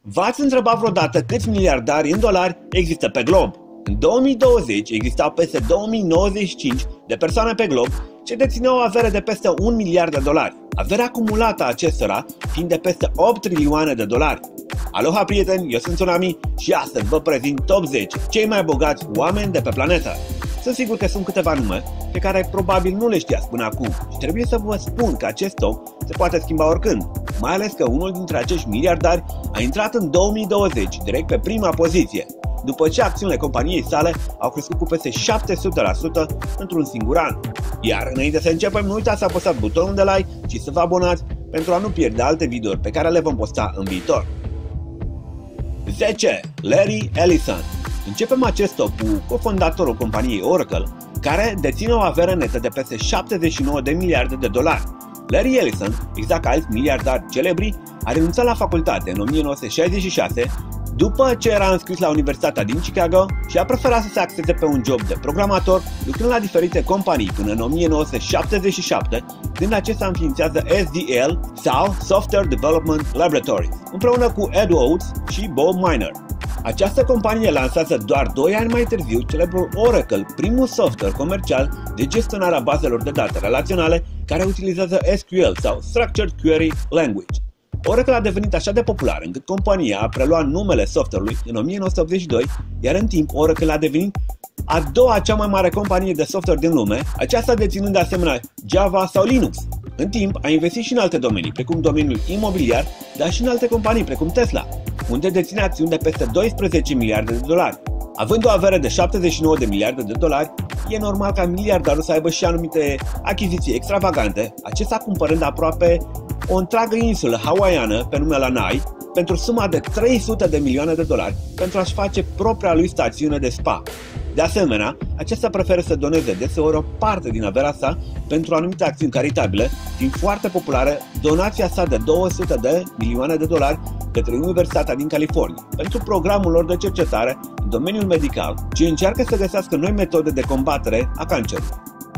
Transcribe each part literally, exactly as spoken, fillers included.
V-ați întrebat vreodată câți miliardari în dolari există pe glob? În două mii douăzeci existau peste două mii nouăzeci și cinci de persoane pe glob ce dețineau o avere de peste un miliard de dolari. Averea acumulată a acestora fiind de peste opt trilioane de dolari. Aloha prieteni, eu sunt Tsunami și astăzi vă prezint top zece cei mai bogați oameni de pe planetă. Sunt sigur că sunt câteva nume pe care probabil nu le știați până acum și trebuie să vă spun că acest top se poate schimba oricând, mai ales că unul dintre acești miliardari a intrat în două mii douăzeci direct pe prima poziție, după ce acțiunile companiei sale au crescut cu peste șapte sute la sută într-un singur an. Iar înainte să începem, nu uitați să apăsați butonul de like și să vă abonați pentru a nu pierde alte videouri pe care le vom posta în viitor. zece. Larry Ellison. Începem acest top cu cofondatorul companiei Oracle, care deține o avere netă de peste șaptezeci și nouă de miliarde de dolari. Larry Ellison, exact ca alți miliardari celebri, a renunțat la facultate în o mie nouă sute șaizeci și șase după ce era înscris la Universitatea din Chicago și a preferat să se axeze pe un job de programator, lucrând la diferite companii până în o mie nouă sute șaptezeci și șapte, când acesta înființează S D L sau Software Development Laboratories, împreună cu Ed Oates și Bob Miner. Această companie lansează doar doi ani mai târziu celebrul Oracle, primul software comercial de gestionare a bazelor de date relaționale care utilizează S Q L sau Structured Query Language. Oracle a devenit așa de popular încât compania a preluat numele software-ului în o mie nouă sute optzeci și doi, iar în timp Oracle a devenit a doua cea mai mare companie de software din lume, aceasta deținând de asemenea Java sau Linux. În timp a investit și în alte domenii, precum domeniul imobiliar, dar și în alte companii precum Tesla, unde deține acțiuni de peste doisprezece miliarde de dolari. Având o avere de șaptezeci și nouă de miliarde de dolari, e normal ca miliardarul să aibă și anumite achiziții extravagante, acesta cumpărând aproape o întreagă insulă hawaiană pe nume Lanai pentru suma de trei sute de milioane de dolari pentru a-și face propria lui stațiune de spa. De asemenea, acesta preferă să doneze deseori o parte din averea sa pentru anumite acțiuni caritabile, fiind foarte populară donația sa de două sute de milioane de dolari către Universitatea din California pentru programul lor de cercetare în domeniul medical, ce încearcă să găsească noi metode de combatere a cancerului.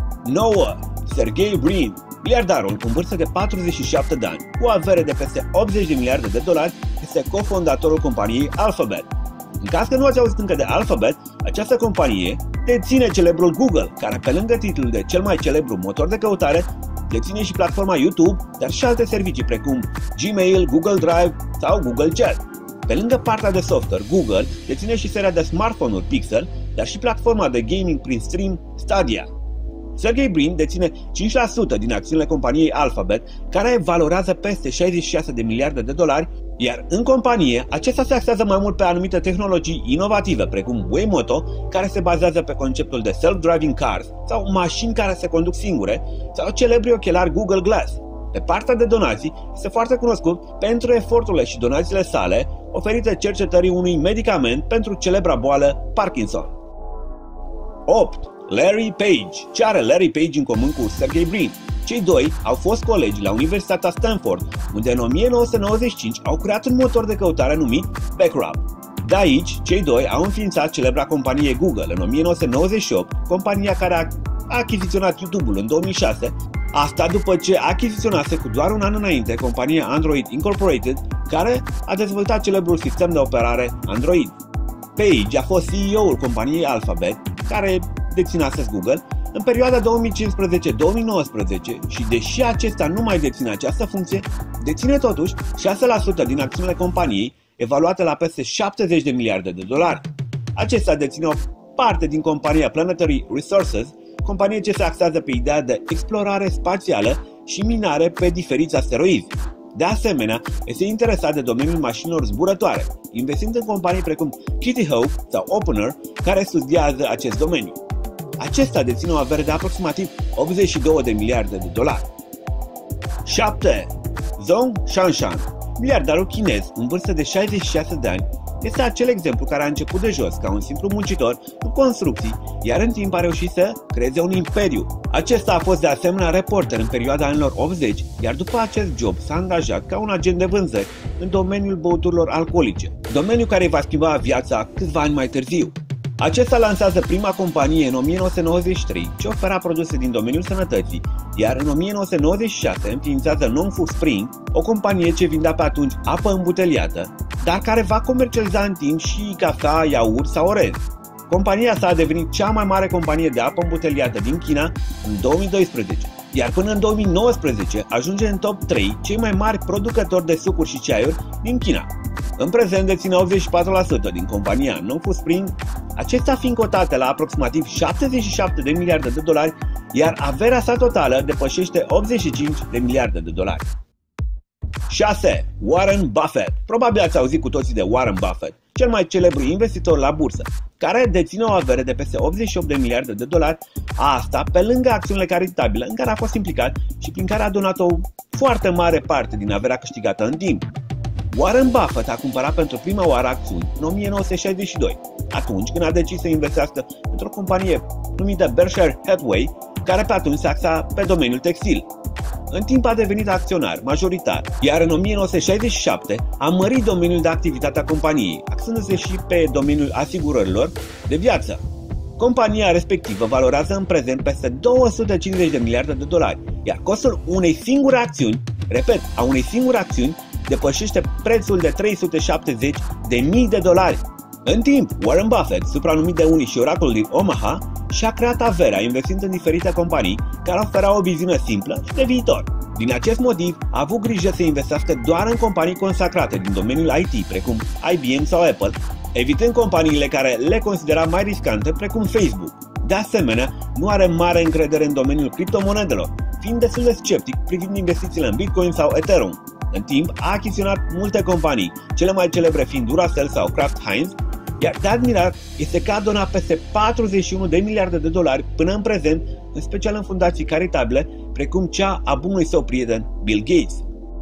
nouă. Sergey Brin. Miliardarul, în vârstă de patruzeci și șapte de ani, cu o avere de peste optzeci de miliarde de dolari, este cofondatorul companiei Alphabet. În caz că nu ați auzit încă de Alphabet, această companie deține celebrul Google, care pe lângă titlul de cel mai celebru motor de căutare, deține și platforma YouTube, dar și alte servicii precum Gmail, Google Drive sau Google Chat. Pe lângă partea de software, Google deține și seria de smartphone-uri Pixel, dar și platforma de gaming prin stream Stadia. Sergey Brin deține cinci la sută din acțiunile companiei Alphabet, care valorează peste șaizeci și șase de miliarde de dolari, iar în companie, acesta se axează mai mult pe anumite tehnologii inovative, precum Waymoto, care se bazează pe conceptul de self-driving cars, sau mașini care se conduc singure, sau celebrii ochelari Google Glass. Pe partea de donații, este foarte cunoscut pentru eforturile și donațiile sale oferite cercetării unui medicament pentru celebra boală Parkinson. opt. Larry Page. Ce are Larry Page în comun cu Sergey Brin? Cei doi au fost colegi la Universitatea Stanford, unde în o mie nouă sute nouăzeci și cinci au creat un motor de căutare numit Backrub. De aici, cei doi au înființat celebra companie Google în o mie nouă sute nouăzeci și opt, compania care a achiziționat YouTube-ul în două mii șase, asta după ce achiziționase cu doar un an înainte compania Android Incorporated, care a dezvoltat celebrul sistem de operare Android. Page a fost C E O-ul companiei Alphabet, care deține astăzi Google, în perioada două mii cincisprezece două mii nouăsprezece și deși acesta nu mai deține această funcție, deține totuși șase la sută din acțiunile companiei, evaluate la peste șaptezeci de miliarde de dolari. Acesta deține o parte din compania Planetary Resources, companie ce se axează pe ideea de explorare spațială și minare pe diferiți asteroizi. De asemenea, este interesat de domeniul mașinilor zburătoare, investind în companii precum Kitty Hawk sau Opener, care studiază acest domeniu. Acesta deține o avere de aproximativ optzeci și două de miliarde de dolari. șapte. Zhong Shanshan. Miliardarul chinez, în vârstă de șaizeci și șase de ani, este acel exemplu care a început de jos ca un simplu muncitor în construcții, iar în timp a reușit să creeze un imperiu. Acesta a fost de asemenea reporter în perioada anilor optzeci, iar după acest job s-a angajat ca un agent de vânzări în domeniul băuturilor alcoolice, domeniu care îi va schimba viața câțiva ani mai târziu. Acesta lansează prima companie în o mie nouă sute nouăzeci și trei ce ofera produse din domeniul sănătății, iar în o mie nouă sute nouăzeci și șase înființează Nong Fu Spring, o companie ce vindea pe atunci apă îmbuteliată, dar care va comercializa în timp și cafea, iaurt sau orez. Compania sa a devenit cea mai mare companie de apă îmbuteliată din China în două mii doisprezece, iar până în două mii nouăsprezece ajunge în top trei cei mai mari producători de sucuri și ceaiuri din China. În prezent deține optzeci și patru la sută din compania Nongfu Spring, acestea fiind cotate la aproximativ șaptezeci și șapte de miliarde de dolari, iar averea sa totală depășește optzeci și cinci de miliarde de dolari. șase. Warren Buffett. Probabil ați auzit cu toții de Warren Buffett, cel mai celebru investitor la bursă, care deține o avere de peste optzeci și opt de miliarde de dolari, asta pe lângă acțiunile caritabile în care a fost implicat și prin care a donat o foarte mare parte din averea câștigată în timp. Warren Buffett a cumpărat pentru prima oară acțiuni în o mie nouă sute șaizeci și doi, atunci când a decis să investească într-o companie numită Berkshire Hathaway, care pe atunci se axa pe domeniul textil. În timp a devenit acționar majoritar, iar în o mie nouă sute șaizeci și șapte a mărit domeniul de activitate a companiei, axându-se și pe domeniul asigurărilor de viață. Compania respectivă valorează în prezent peste două sute cincizeci de miliarde de dolari, iar costul unei singure acțiuni, repet, a unei singure acțiuni, depășește prețul de trei sute șaptezeci de mii de dolari. În timp, Warren Buffett, supranumit de unii și oracolul din Omaha, și-a creat averea investind în diferite companii care oferau o viziune simplă și de viitor. Din acest motiv, a avut grijă să investească doar în companii consacrate din domeniul I T, precum I B M sau Apple, evitând companiile care le considera mai riscante, precum Facebook. De asemenea, nu are mare încredere în domeniul criptomonedelor, fiind destul de sceptic privind investițiile în Bitcoin sau Ethereum. În timp, a achiziționat multe companii, cele mai celebre fiind Duracell sau Kraft Heinz, iar de admirat este că a donat peste patruzeci și unu de miliarde de dolari până în prezent, în special în fundații caritabile, precum cea a bunului său prieten Bill Gates.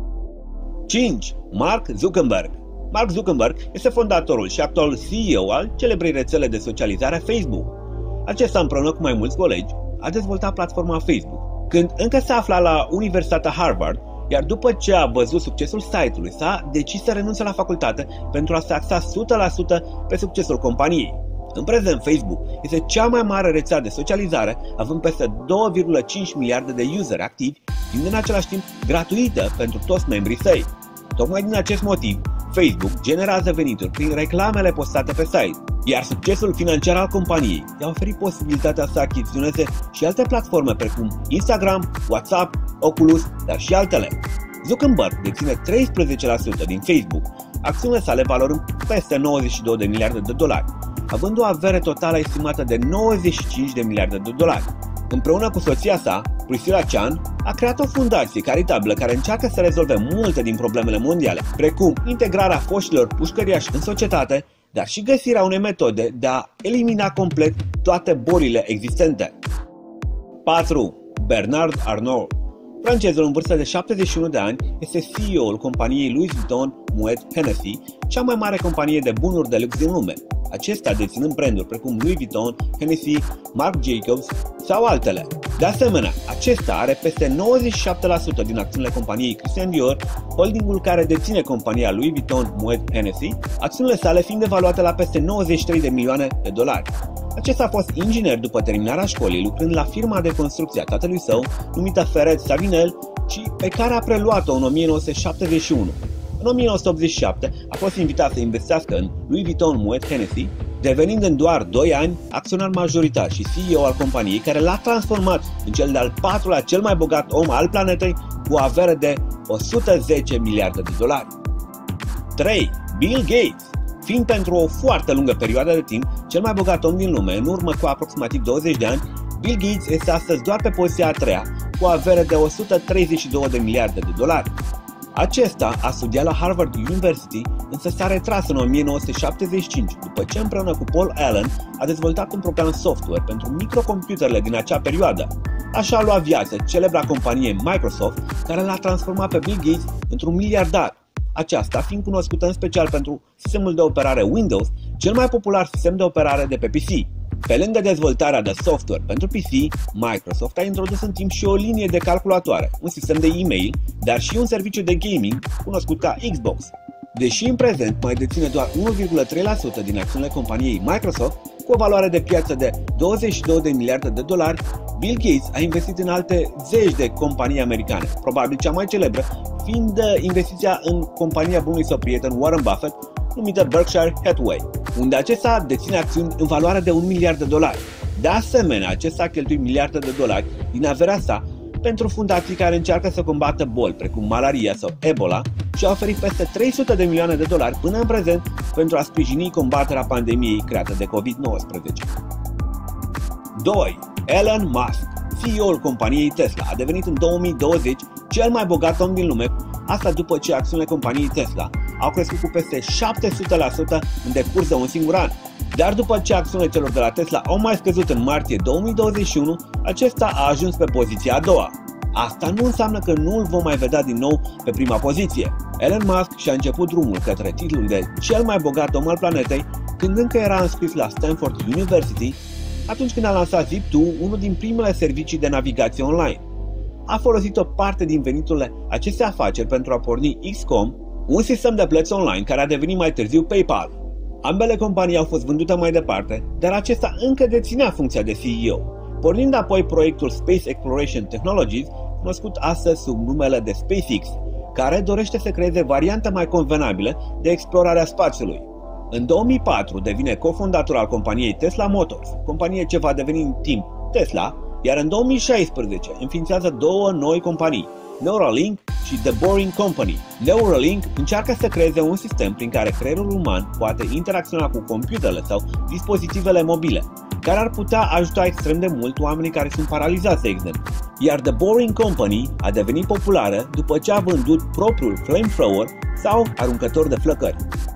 cinci. Mark Zuckerberg. Mark Zuckerberg este fondatorul și actualul C E O al celebrei rețele de socializare Facebook. Acesta, împreună cu mai mulți colegi, a dezvoltat platforma Facebook, când încă se afla la Universitatea Harvard, iar după ce a văzut succesul site-ului, s-a decis să renunțe la facultate pentru a se axa o sută la sută pe succesul companiei. În prezent, Facebook este cea mai mare rețea de socializare, având peste doi virgulă cinci miliarde de useri activi, fiind în același timp gratuită pentru toți membrii săi. Tocmai din acest motiv, Facebook generează venituri prin reclamele postate pe site, iar succesul financiar al companiei i-a oferit posibilitatea să achiziționeze și alte platforme precum Instagram, WhatsApp, Oculus, dar și altele. Zuckerberg deține treisprezece la sută din Facebook, acțiunile sale valorând peste nouăzeci și doi de miliarde de dolari, având o avere totală estimată de nouăzeci și cinci de miliarde de dolari. Împreună cu soția sa, Priscilla Chan, a creat o fundație caritabilă care încearcă să rezolve multe din problemele mondiale, precum integrarea foștilor pușcăriași în societate, dar și găsirea unei metode de a elimina complet toate bolile existente. patru. Bernard Arnault. Francezul în vârstă de șaptezeci și unu de ani este C E O-ul companiei Louis Vuitton Moet Hennessy, cea mai mare companie de bunuri de lux din lume. Acesta deținând branduri precum Louis Vuitton, Hennessy, Marc Jacobs sau altele. De asemenea, acesta are peste nouăzeci și șapte la sută din acțiunile companiei Christian Dior, holdingul care deține compania Louis Vuitton Moet Hennessy, acțiunile sale fiind evaluate la peste nouăzeci și trei de milioane de dolari. Acesta a fost inginer după terminarea școlii, lucrând la firma de construcție a tatălui său, numită Ferret Savinel, și pe care a preluat-o în o mie nouă sute șaptezeci și unu. În o mie nouă sute optzeci și șapte a fost invitat să investească în Louis Vuitton Moet Hennessy, devenind în doar doi ani acționar majoritar și C E O al companiei, care l-a transformat în cel de-al patrulea cel mai bogat om al planetei, cu o avere de o sută zece miliarde de dolari. trei. Bill Gates. Fiind pentru o foarte lungă perioadă de timp cel mai bogat om din lume, în urmă cu aproximativ douăzeci de ani, Bill Gates este astăzi doar pe poziția a treia, cu o avere de o sută treizeci și doi de miliarde de dolari. Acesta a studiat la Harvard University, însă s-a retras în o mie nouă sute șaptezeci și cinci, după ce împreună cu Paul Allen a dezvoltat un program software pentru microcomputerele din acea perioadă. Așa a luat viață celebra companie Microsoft, care l-a transformat pe Bill Gates într-un miliardar. Aceasta fiind cunoscută în special pentru sistemul de operare Windows, cel mai popular sistem de operare de pe P C. Pe lângă dezvoltarea de software pentru P C, Microsoft a introdus în timp și o linie de calculatoare, un sistem de e-mail, dar și un serviciu de gaming cunoscut ca Xbox. Deși în prezent mai deține doar unu virgulă trei la sută din acțiunile companiei Microsoft, cu o valoare de piață de douăzeci și două de miliarde de dolari, Bill Gates a investit în alte zeci de companii americane, probabil cea mai celebră fiind investiția în compania bunului său prieten Warren Buffett, numită Berkshire Hathaway, unde acesta deține acțiuni în valoare de un miliard de dolari. De asemenea, acesta a cheltuit miliarde de dolari din averea sa pentru fundații care încearcă să combată boli precum malaria sau Ebola și a oferit peste trei sute de milioane de dolari până în prezent pentru a sprijini combaterea pandemiei creată de covid nouăsprezece. doi. Elon Musk, C E O-ul companiei Tesla, a devenit în două mii douăzeci cel mai bogat om din lume, asta după ce acțiunile companiei Tesla au crescut cu peste șapte sute la sută în decurs de un singur an. Dar după ce acțiunile celor de la Tesla au mai scăzut în martie două mii douăzeci și unu, acesta a ajuns pe poziția a doua. Asta nu înseamnă că nu îl vom mai vedea din nou pe prima poziție. Elon Musk și-a început drumul către titlul de cel mai bogat om al planetei când încă era înscris la Stanford University, atunci când a lansat Zip two, unul din primele servicii de navigație online. A folosit o parte din veniturile acestei afaceri pentru a porni X COM, un sistem de plăți online care a devenit mai târziu PayPal. Ambele companii au fost vândute mai departe, dar acesta încă deținea funcția de C E O, pornind apoi proiectul Space Exploration Technologies, cunoscut astăzi sub numele de SpaceX, care dorește să creeze variante mai convenabile de explorarea spațiului. În două mii patru devine cofondator al companiei Tesla Motors, companie ce va deveni în timp Tesla, iar în două mii șaisprezece înființează două noi companii, Neuralink și The Boring Company. Neuralink încearcă să creeze un sistem prin care creierul uman poate interacționa cu computerele sau dispozitivele mobile, care ar putea ajuta extrem de mult oamenii care sunt paralizați, de exemplu. Iar The Boring Company a devenit populară după ce a vândut propriul flamethrower sau aruncător de flăcări.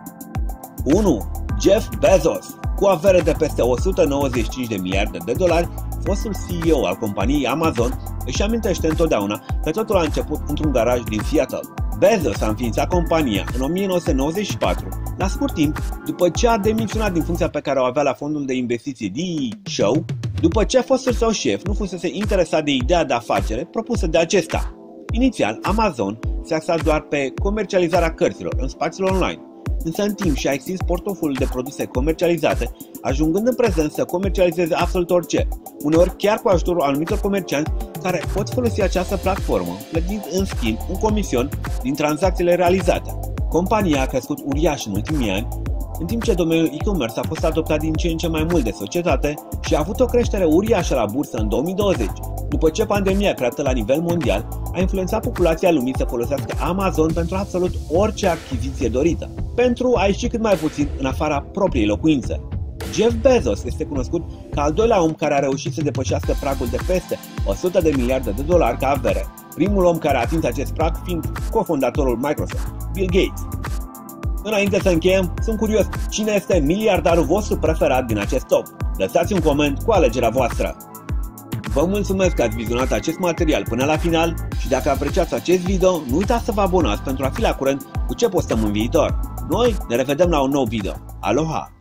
unu. Jeff Bezos. Cu avere de peste o sută nouăzeci și cinci de miliarde de dolari, fostul C E O al companiei Amazon își amintește întotdeauna că totul a început într-un garaj din Seattle. Bezos a înființat compania în o mie nouă sute nouăzeci și patru, la scurt timp după ce a demisionat din funcția pe care o avea la fondul de investiții D E Shaw, după ce fostul său șef nu fusese interesat de ideea de afacere propusă de acesta. Inițial, Amazon se axa doar pe comercializarea cărților în spațiul online, însă în timp și-a extins portofoliul de produse comercializate, ajungând în prezent să comercializeze absolut orice, uneori chiar cu ajutorul anumitor comercianți care pot folosi această platformă, plătind în schimb un comision din tranzacțiile realizate. Compania a crescut uriaș în ultimii ani, în timp ce domeniul e-commerce a fost adoptat din ce în ce mai mult de societate și a avut o creștere uriașă la bursă în două mii douăzeci, după ce pandemia creată la nivel mondial a influențat populația lumii să folosească Amazon pentru absolut orice achiziție dorită, pentru a ieși cât mai puțin în afara propriei locuințe. Jeff Bezos este cunoscut ca al doilea om care a reușit să depășească pragul de peste o sută de miliarde de dolari ca avere, primul om care a atins acest prag fiind cofondatorul Microsoft, Bill Gates. Înainte să încheiem, sunt curios cine este miliardarul vostru preferat din acest top. Lăsați un coment cu alegerea voastră. Vă mulțumesc că ați vizionat acest material până la final și dacă apreciați acest video, nu uitați să vă abonați pentru a fi la curent cu ce postăm în viitor. Noi ne revedem la un nou video. Aloha!